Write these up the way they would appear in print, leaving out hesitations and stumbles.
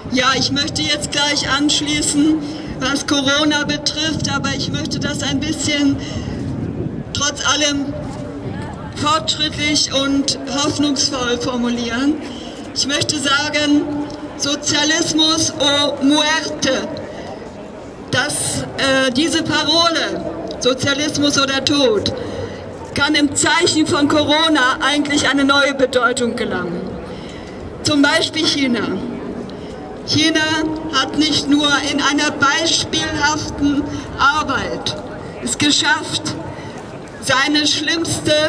Ja, ich möchte jetzt gleich anschließen, was Corona betrifft, aber ich möchte das ein bisschen trotz allem fortschrittlich und hoffnungsvoll formulieren. Ich möchte sagen, Sozialismus o muerte, dass diese Parole, Sozialismus oder Tod, kann im Zeichen von Corona eigentlich eine neue Bedeutung gelangen. Zum Beispiel China. China hat nicht nur in einer beispielhaften Arbeit es geschafft, seine schlimmste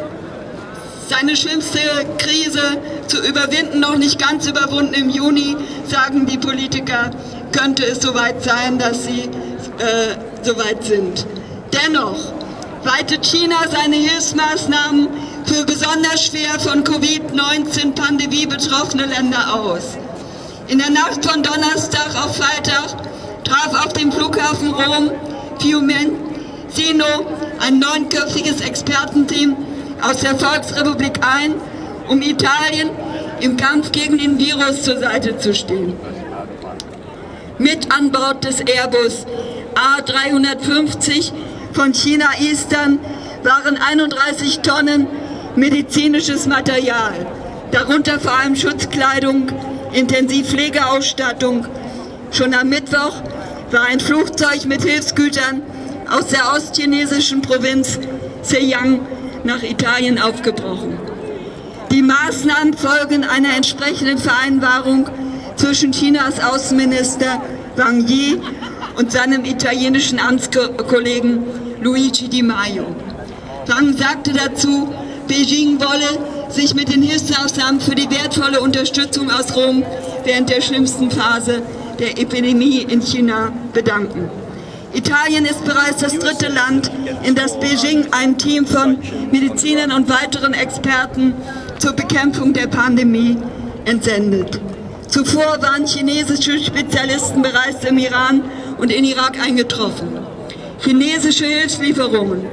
Krise zu überwinden, noch nicht ganz überwunden. Im Juni, sagen die Politiker, könnte es soweit sein, dass sie soweit sind. Dennoch weitet China seine Hilfsmaßnahmen für besonders schwer von Covid-19-Pandemie betroffene Länder aus. In der Nacht von Donnerstag auf Freitag traf auf dem Flughafen Rom Fiumicino ein 9-köpfiges Expertenteam aus der Volksrepublik ein, um Italien im Kampf gegen den Virus zur Seite zu stehen. Mit an Bord des Airbus A350 von China Eastern waren 31 Tonnen medizinisches Material, darunter vor allem Schutzkleidung, Intensivpflegeausstattung. Schon am Mittwoch war ein Flugzeug mit Hilfsgütern aus der ostchinesischen Provinz Zhejiang nach Italien aufgebrochen. Die Maßnahmen folgen einer entsprechenden Vereinbarung zwischen Chinas Außenminister Wang Yi und seinem italienischen Amtskollegen Luigi Di Maio. Wang sagte dazu, Beijing wolle sich mit den Hilfsmaßnahmen für die wertvolle Unterstützung aus Rom während der schlimmsten Phase der Epidemie in China bedanken. Italien ist bereits das 3. Land, in das Beijing ein Team von Medizinern und weiteren Experten zur Bekämpfung der Pandemie entsendet. Zuvor waren chinesische Spezialisten bereits im Iran und in Irak eingetroffen. Chinesische Hilfslieferungen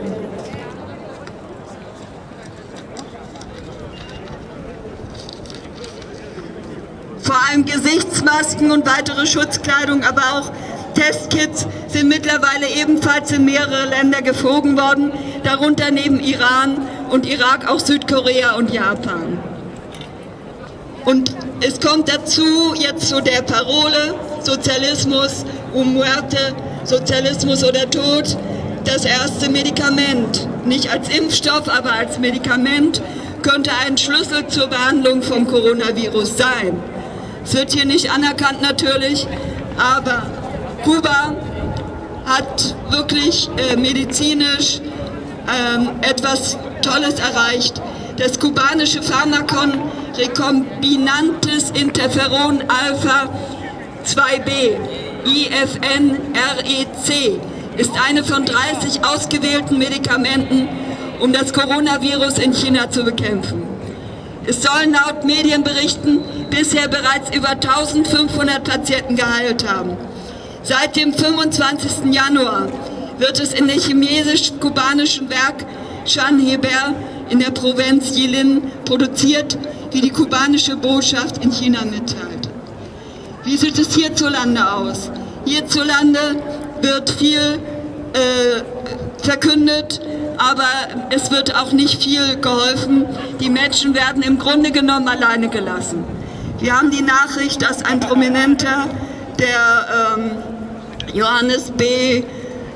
vor allem Gesichtsmasken und weitere Schutzkleidung, aber auch Testkits sind mittlerweile ebenfalls in mehrere Länder geflogen worden, darunter neben Iran und Irak auch Südkorea und Japan. Und es kommt dazu jetzt zu der Parole Sozialismus o muerte, Sozialismus oder Tod, das erste Medikament, nicht als Impfstoff, aber als Medikament, könnte ein Schlüssel zur Behandlung vom Coronavirus sein. Es wird hier nicht anerkannt natürlich, aber Kuba hat wirklich medizinisch etwas Tolles erreicht. Das kubanische Pharmakon Recombinantes Interferon Alpha 2b, IFN-REC, ist eine von 30 ausgewählten Medikamenten, um das Coronavirus in China zu bekämpfen. Es sollen laut Medienberichten bisher bereits über 1500 Patienten geheilt haben. Seit dem 25. Januar wird es in dem chinesisch-kubanischen Werk Shanheber in der Provinz Jilin produziert, wie die kubanische Botschaft in China mitteilt. Wie sieht es hierzulande aus? Hierzulande wird viel verkündet, aber es wird auch nicht viel geholfen. Die Menschen werden im Grunde genommen alleine gelassen. Wir haben die Nachricht, dass ein Prominenter, der Johannes B.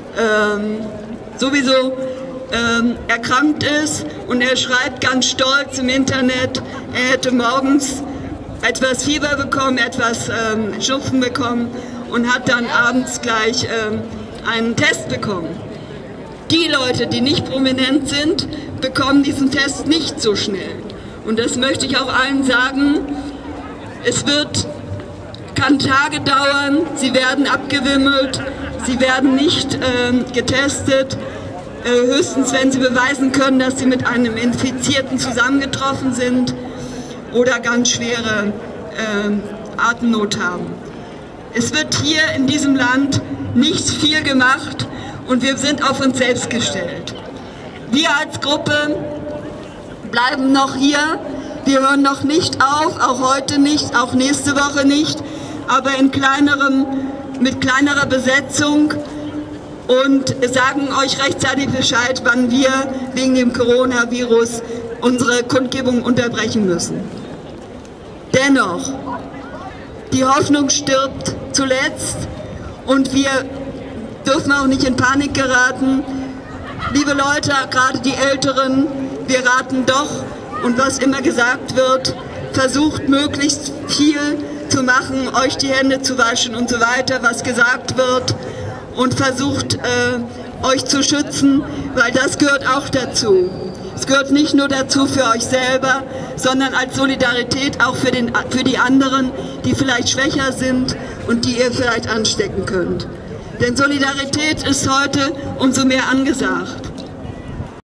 sowieso erkrankt ist, und er schreibt ganz stolz im Internet, er hätte morgens etwas Fieber bekommen, etwas Schnupfen bekommen und hat dann abends gleich einen Test bekommen. Die Leute, die nicht prominent sind, bekommen diesen Test nicht so schnell. Und das möchte ich auch allen sagen. Es kann Tage dauern, sie werden abgewimmelt, sie werden nicht getestet, höchstens wenn sie beweisen können, dass sie mit einem Infizierten zusammengetroffen sind oder ganz schwere Atemnot haben. Es wird hier in diesem Land nicht viel gemacht und wir sind auf uns selbst gestellt. Wir als Gruppe bleiben noch hier, wir hören noch nicht auf, auch heute nicht, auch nächste Woche nicht, aber mit kleinerer Besetzung und sagen euch rechtzeitig Bescheid, wann wir wegen dem Coronavirus unsere Kundgebung unterbrechen müssen. Dennoch, die Hoffnung stirbt zuletzt und wir dürfen auch nicht in Panik geraten. Liebe Leute, gerade die Älteren, wir raten doch, und was immer gesagt wird, versucht möglichst viel zu machen, euch die Hände zu waschen und so weiter, was gesagt wird, und versucht euch zu schützen, weil das gehört auch dazu. Es gehört nicht nur dazu für euch selber, sondern als Solidarität auch für die anderen, die vielleicht schwächer sind und die ihr vielleicht anstecken könnt. Denn Solidarität ist heute umso mehr angesagt.